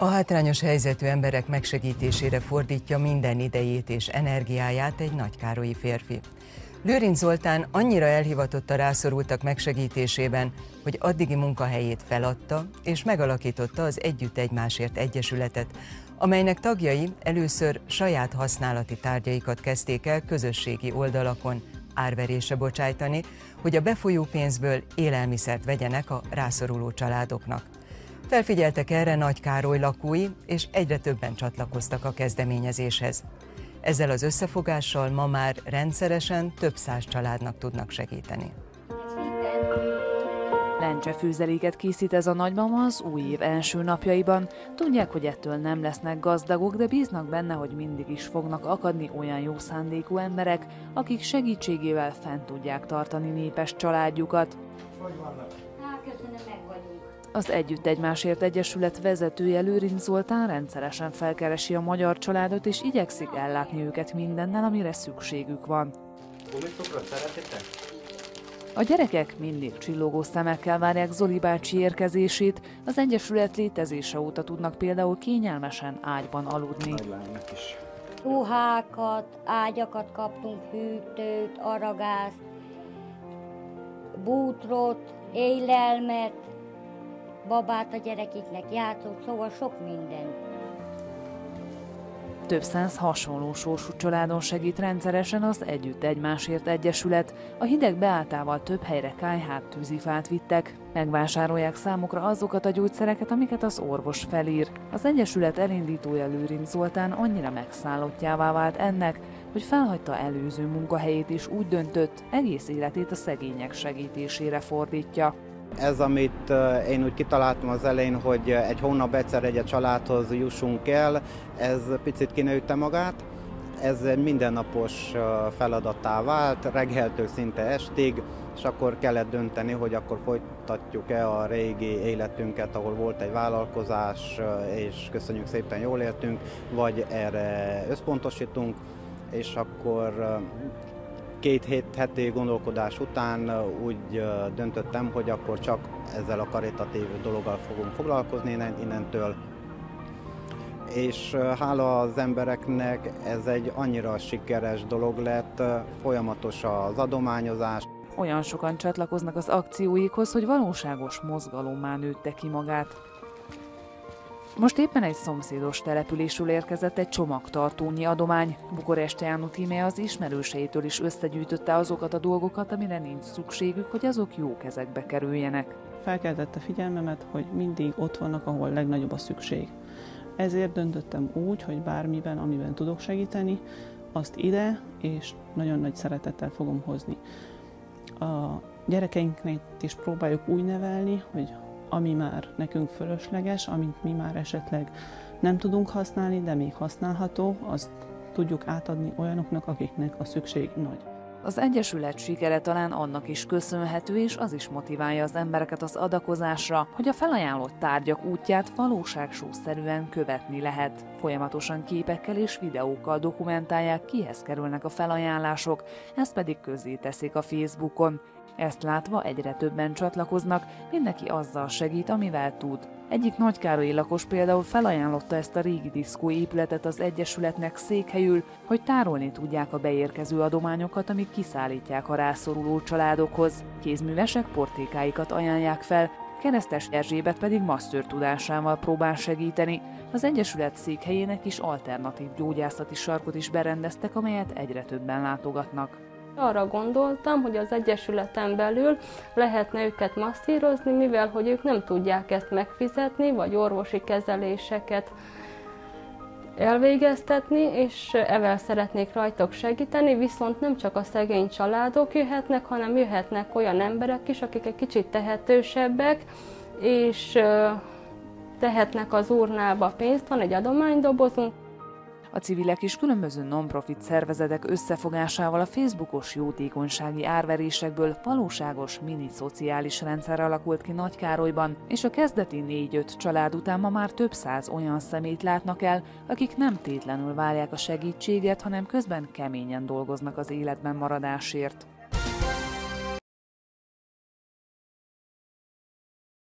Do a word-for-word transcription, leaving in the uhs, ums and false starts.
A hátrányos helyzetű emberek megsegítésére fordítja minden idejét és energiáját egy nagykárolyi férfi. Lőrinc Zoltán annyira elhivatott a rászorultak megsegítésében, hogy addigi munkahelyét feladta és megalakította az Együtt Egymásért Egyesületet, amelynek tagjai először saját használati tárgyaikat kezdték el közösségi oldalakon árverésre bocsájtani, hogy a befolyó pénzből élelmiszert vegyenek a rászoruló családoknak. Felfigyeltek erre Nagykároly lakói, és egyre többen csatlakoztak a kezdeményezéshez. Ezzel az összefogással ma már rendszeresen több száz családnak tudnak segíteni. Lencsefőzeléket készít ez a nagymama az új év első napjaiban. Tudják, hogy ettől nem lesznek gazdagok, de bíznak benne, hogy mindig is fognak akadni olyan jó szándékú emberek, akik segítségével fent tudják tartani népes családjukat. Az Együtt Egymásért Egyesület vezetője Lőrinc Zoltán rendszeresen felkeresi a magyar családot, és igyekszik ellátni őket mindennel, amire szükségük van. A gyerekek mindig csillogó szemekkel várják Zoli bácsi érkezését, az Egyesület létezése óta tudnak például kényelmesen ágyban aludni. Ruhákat, ágyakat kaptunk, hűtőt, aragázt, bútrot, élelmet, babát a gyerekeknek, játszót, szóval sok minden. Több száz hasonló sorsú családon segít rendszeresen az Együtt Egymásért Egyesület. A hideg beálltával több helyre kályhát, tűzifát vittek. Megvásárolják számukra azokat a gyógyszereket, amiket az orvos felír. Az Egyesület elindítója Lőrinc Zoltán annyira megszállottjává vált ennek, hogy felhagyta előző munkahelyét és úgy döntött, egész életét a szegények segítésére fordítja. Ez, amit én úgy kitaláltam az elején, hogy egy hónap egyszer egy családhoz jussunk el, ez picit kinőtte magát. Ez egy mindennapos feladattá vált, reggeltől szinte estig, és akkor kellett dönteni, hogy akkor folytatjuk-e a régi életünket, ahol volt egy vállalkozás, és köszönjük szépen, jól éltünk, vagy erre összpontosítunk, és akkor két hét heti gondolkodás után úgy döntöttem, hogy akkor csak ezzel a karitatív dologgal fogunk foglalkozni innentől. És hála az embereknek ez egy annyira sikeres dolog lett, folyamatos az adományozás. Olyan sokan csatlakoznak az akcióikhoz, hogy valóságos mozgalommá nőtte ki magát. Most éppen egy szomszédos településről érkezett egy csomagtartónyi adomány. Bukoreste Jánut íme az ismerőseitől is összegyűjtötte azokat a dolgokat, amire nincs szükségük, hogy azok jó kezekbe kerüljenek. Felkeltette figyelmemet, hogy mindig ott vannak, ahol legnagyobb a szükség. Ezért döntöttem úgy, hogy bármiben, amiben tudok segíteni, azt ide és nagyon nagy szeretettel fogom hozni. A gyerekeinknek is próbáljuk úgy nevelni, hogy ami már nekünk fölösleges, amit mi már esetleg nem tudunk használni, de még használható, azt tudjuk átadni olyanoknak, akiknek a szükség nagy. Az Egyesület sikere talán annak is köszönhető, és az is motiválja az embereket az adakozásra, hogy a felajánlott tárgyak útját valóságsószerűen követni lehet. Folyamatosan képekkel és videókkal dokumentálják, kihez kerülnek a felajánlások, ezt pedig közzéteszik a Facebookon. Ezt látva egyre többen csatlakoznak, mindenki azzal segít, amivel tud. Egyik nagykárolyi lakos például felajánlotta ezt a régi diszkóépületet az Egyesületnek székhelyül, hogy tárolni tudják a beérkező adományokat, amik kiszállítják a rászoruló családokhoz. Kézművesek portékáikat ajánlják fel, Keresztes Erzsébet pedig masször tudásával próbál segíteni. Az Egyesület székhelyének is alternatív gyógyászati sarkot is berendeztek, amelyet egyre többen látogatnak. Arra gondoltam, hogy az Egyesületen belül lehetne őket masszírozni, mivel hogy ők nem tudják ezt megfizetni, vagy orvosi kezeléseket elvégeztetni, és ezzel szeretnék rajtuk segíteni, viszont nem csak a szegény családok jöhetnek, hanem jöhetnek olyan emberek is, akik egy kicsit tehetősebbek, és tehetnek az urnába pénzt, van egy adománydobozunk. A civilek is különböző non-profit szervezetek összefogásával a Facebookos jótékonysági árverésekből valóságos mini-szociális rendszer alakult ki Nagykárolyban, és a kezdeti négy-öt család után ma már több száz olyan személyt látnak el, akik nem tétlenül várják a segítséget, hanem közben keményen dolgoznak az életben maradásért.